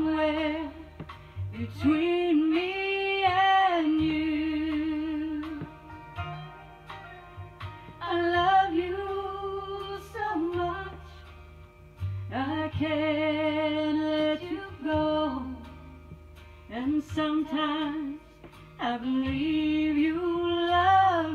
somewhere between me and you. I love you so much, I can't let you go. And sometimes I believe you love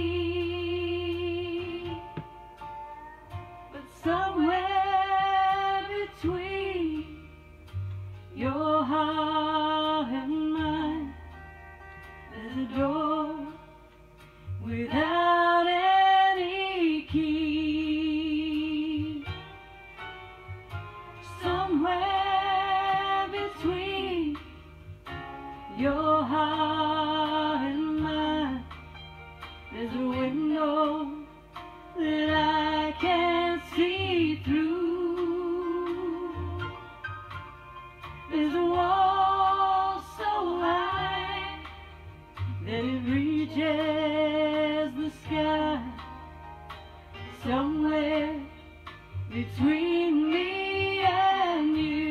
me, but somewhere between your heart and mine, there's a door without any key. Somewhere between your heart and mine, there's a window that I can't see through. There's a wall so high that it reaches the sky. Somewhere between me and you.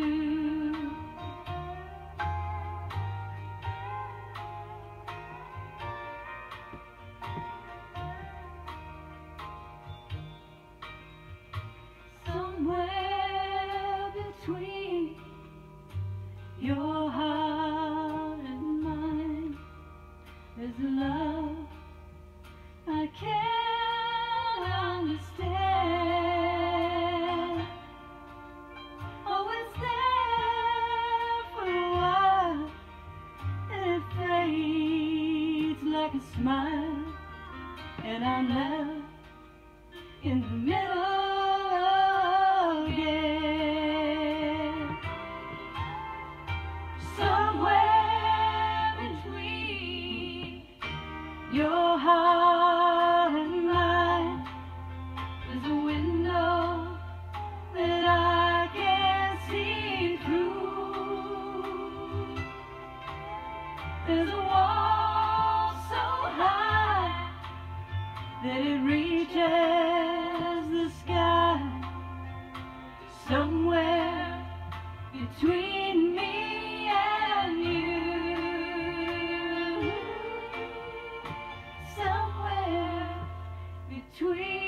Somewhere between your heart and mine, there's a love I can't understand. Oh, it's there for a while, and it fades like a smile, and I'm left in the middle again. Somewhere between your heart and mine, there's a window that I can't see through. There's a wall so high that it reaches the sky. Somewhere between me and you. Somewhere between